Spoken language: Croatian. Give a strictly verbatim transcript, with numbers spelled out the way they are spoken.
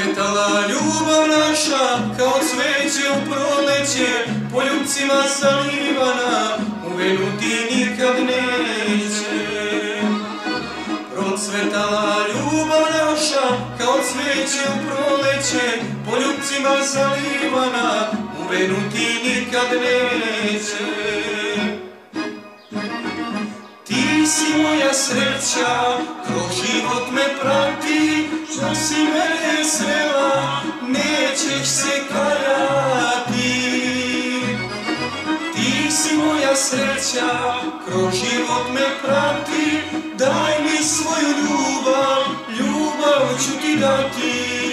Procvetala ljubav naša kao cveće u proleće, poljubcima zalivana, u venu ti nikad neće. Procvetala ljubav naša kao cveće u proleće, poljubcima zalivana, u venu ti nikad neće. Ti si moja sreća, kroz život me prati, što si mene srela, nećeš se kajati. Ti si moja sreća, kroz život me prati, daj mi svoju ljubav, ljubav ću ti dati.